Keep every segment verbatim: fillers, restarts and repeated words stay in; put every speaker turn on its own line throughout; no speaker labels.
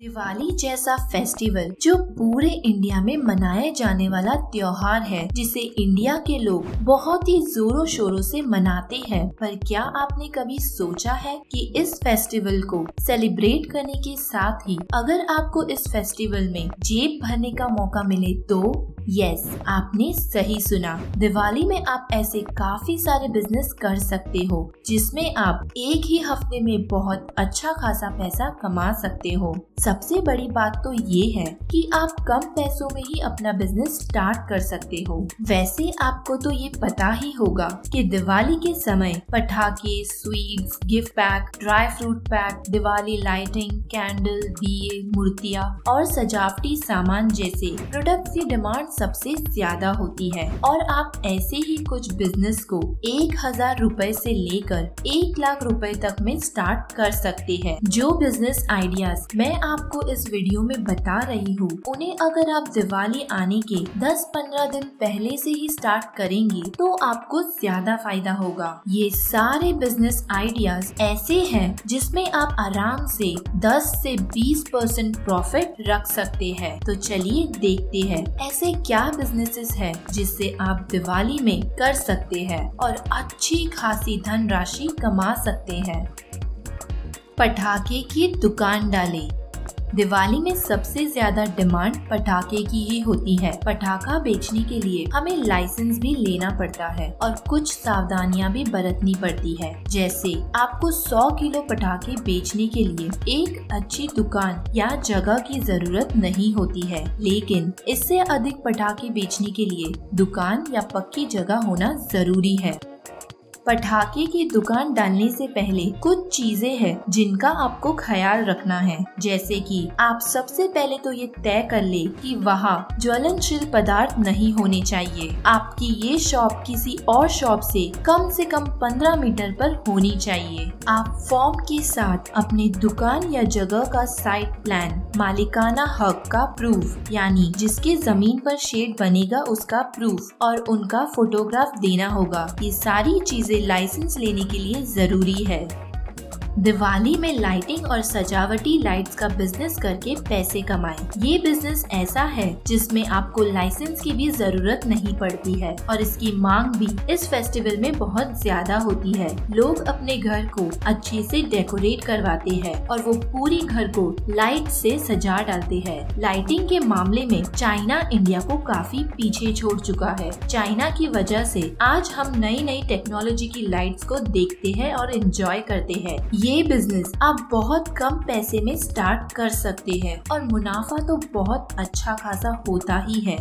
दिवाली जैसा फेस्टिवल जो पूरे इंडिया में मनाए जाने वाला त्योहार है, जिसे इंडिया के लोग बहुत ही जोरों शोरों से मनाते हैं। पर क्या आपने कभी सोचा है कि इस फेस्टिवल को सेलिब्रेट करने के साथ ही अगर आपको इस फेस्टिवल में जेब भरने का मौका मिले तो? यस, आपने सही सुना। दिवाली में आप ऐसे काफी सारे बिजनेस कर सकते हो जिसमें आप एक ही हफ्ते में बहुत अच्छा खासा पैसा कमा सकते हो। सबसे बड़ी बात तो ये है कि आप कम पैसों में ही अपना बिजनेस स्टार्ट कर सकते हो। वैसे आपको तो ये पता ही होगा कि दिवाली के समय पटाखे, sweets, gift pack, dry fruit pack, Diwali lighting, candle, दिए, मूर्तियाँ और सजावटी सामान जैसे प्रोडक्ट्स की डिमांड सबसे ज्यादा होती है। और आप ऐसे ही कुछ बिजनेस को एक हजार रुपए से लेकर एक लाख रुपए तक में स्टार्ट कर सकते हैं। जो बिजनेस आइडियाज मैं आपको इस वीडियो में बता रही हूँ, उन्हें अगर आप दिवाली आने के दस पंद्रह दिन पहले से ही स्टार्ट करेंगे तो आपको ज्यादा फायदा होगा। ये सारे बिजनेस आइडियाज ऐसे हैं जिसमें आप आराम से दस से बीस परसेंट प्रॉफिट रख सकते हैं। तो चलिए देखते हैं ऐसे क्या बिजनेसेस है जिससे आप दिवाली में कर सकते हैं और अच्छी खासी धनराशि कमा सकते हैं। पटाखे की दुकान डालें। दिवाली में सबसे ज्यादा डिमांड पटाखे की ही होती है। पटाखा बेचने के लिए हमें लाइसेंस भी लेना पड़ता है और कुछ सावधानियां भी बरतनी पड़ती है। जैसे आपको सौ किलो पटाखे बेचने के लिए एक अच्छी दुकान या जगह की जरूरत नहीं होती है, लेकिन इससे अधिक पटाखे बेचने के लिए दुकान या पक्की जगह होना जरूरी है। पटाखे की दुकान डालने से पहले कुछ चीजें हैं जिनका आपको ख्याल रखना है। जैसे कि आप सबसे पहले तो ये तय कर ले कि वहाँ ज्वलनशील पदार्थ नहीं होने चाहिए। आपकी ये शॉप किसी और शॉप से कम से कम पंद्रह मीटर पर होनी चाहिए। आप फॉर्म के साथ अपने दुकान या जगह का साइट प्लान, मालिकाना हक का प्रूफ यानी जिसके जमीन पर शेड बनेगा उसका प्रूफ और उनका फोटोग्राफ देना होगा। ये सारी चीजें लाइसेंस लेने के लिए जरूरी है। दिवाली में लाइटिंग और सजावटी लाइट्स का बिजनेस करके पैसे कमाएं। ये बिजनेस ऐसा है जिसमें आपको लाइसेंस की भी जरूरत नहीं पड़ती है और इसकी मांग भी इस फेस्टिवल में बहुत ज्यादा होती है। लोग अपने घर को अच्छे से डेकोरेट करवाते हैं और वो पूरी घर को लाइट से सजा डालते हैं। लाइटिंग के मामले में चाइना इंडिया को काफी पीछे छोड़ चुका है। चाइना की वजह से आज हम नई नई टेक्नोलॉजी की लाइट्स को देखते हैं और एंजॉय करते हैं। ये बिजनेस आप बहुत कम पैसे में स्टार्ट कर सकते हैं और मुनाफा तो बहुत अच्छा खासा होता ही है।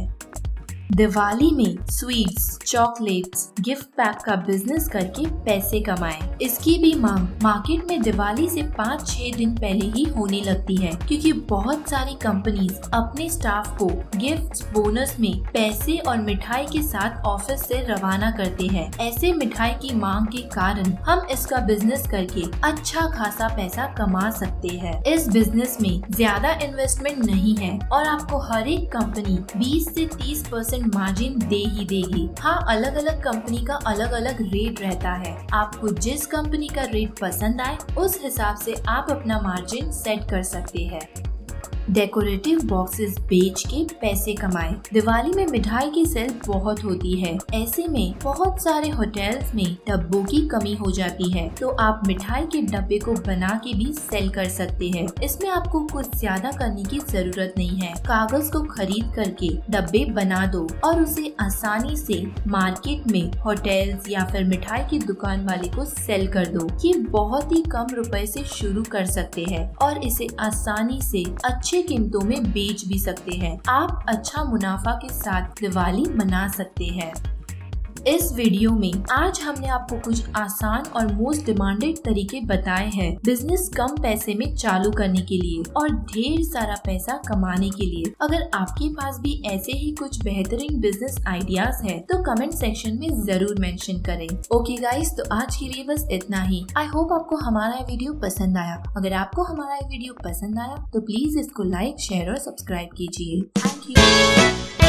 दिवाली में स्वीट्स, चॉकलेट्स, गिफ्ट पैक का बिजनेस करके पैसे कमाएं। इसकी भी मांग मार्केट में दिवाली से पाँच छह दिन पहले ही होने लगती है, क्योंकि बहुत सारी कंपनीज अपने स्टाफ को गिफ्ट्स, बोनस में पैसे और मिठाई के साथ ऑफिस से रवाना करते हैं। ऐसे मिठाई की मांग के कारण हम इसका बिजनेस करके अच्छा खासा पैसा कमा सकते हैं। इस बिजनेस में ज्यादा इन्वेस्टमेंट नहीं है और आपको हर एक कंपनी बीस से तीस परसेंट मार्जिन दे ही देगी। हाँ, अलग अलग कंपनी का अलग अलग रेट रहता है। आपको जिस कंपनी का रेट पसंद आए उस हिसाब से आप अपना मार्जिन सेट कर सकते हैं। डेकोरेटिव बॉक्सेस बेच के पैसे कमाएं। दिवाली में मिठाई की सेल बहुत होती है। ऐसे में बहुत सारे होटल्स में डब्बों की कमी हो जाती है, तो आप मिठाई के डब्बे को बना के भी सेल कर सकते हैं। इसमें आपको कुछ ज्यादा करने की जरूरत नहीं है। कागज को खरीद करके डब्बे बना दो और उसे आसानी से मार्केट में होटल्स या फिर मिठाई की दुकान वाले को सेल कर दो। ये बहुत ही कम रुपए से शुरू कर सकते हैं और इसे आसानी से अच्छे कीमतों में बेच भी सकते हैं। आप अच्छा मुनाफा के साथ दिवाली मना सकते हैं। इस वीडियो में आज हमने आपको कुछ आसान और मोस्ट डिमांडेड तरीके बताए हैं बिजनेस कम पैसे में चालू करने के लिए और ढेर सारा पैसा कमाने के लिए। अगर आपके पास भी ऐसे ही कुछ बेहतरीन बिजनेस आइडियाज हैं तो कमेंट सेक्शन में जरूर मेंशन करें। ओके गाइस, तो आज के लिए बस इतना ही। आई होप आपको हमारा ये वीडियो पसंद आया। अगर आपको हमारा ये वीडियो पसंद आया तो प्लीज इसको लाइक, शेयर और सब्सक्राइब कीजिए। Thank you.